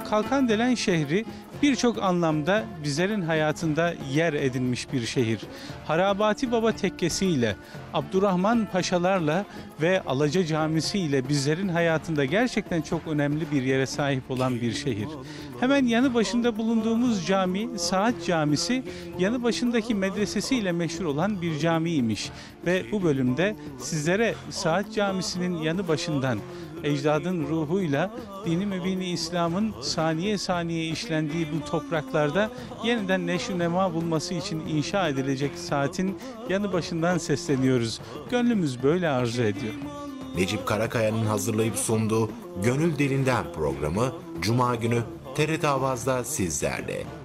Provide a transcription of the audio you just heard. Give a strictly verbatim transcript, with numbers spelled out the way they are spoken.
Kalkandelen şehri birçok anlamda bizlerin hayatında yer edinmiş bir şehir. Harabati Baba Tekkesi ile, Abdurrahman Paşalarla ve Alaca Camisi ile bizlerin hayatında gerçekten çok önemli bir yere sahip olan bir şehir. Hemen yanı başında bulunduğumuz cami, Saat Camisi, yanı başındaki medresesiyle meşhur olan bir camiymiş. Ve bu bölümde sizlere Saat Camisi'nin yanı başından ecdadın ruhuyla dini mübini İslam'ın saniye saniye işlendiği bu topraklarda yeniden neşr nema bulması için inşa edilecek saatin yanı başından sesleniyoruz. Gönlümüz böyle arzu ediyor. Necip Karakaya'nın hazırlayıp sunduğu Gönül Dilinden programı Cuma günü T R T Avaz'da sizlerle.